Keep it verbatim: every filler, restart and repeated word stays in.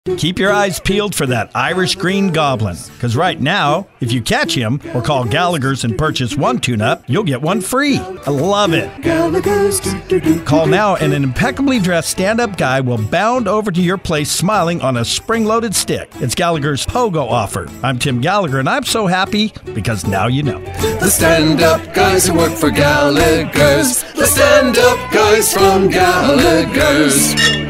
Keep your eyes peeled for that Irish Green Goblin, because right now, if you catch him or call Gallagher's and purchase one tune-up, you'll get one free. I love it. Gallagher's. Call now and an impeccably dressed stand-up guy will bound over to your place smiling on a spring-loaded stick. It's Gallagher's POGO offer. I'm Tim Gallagher, and I'm so happy because now you know. The stand-up guys who work for Gallagher's. The stand-up guys from Gallagher's.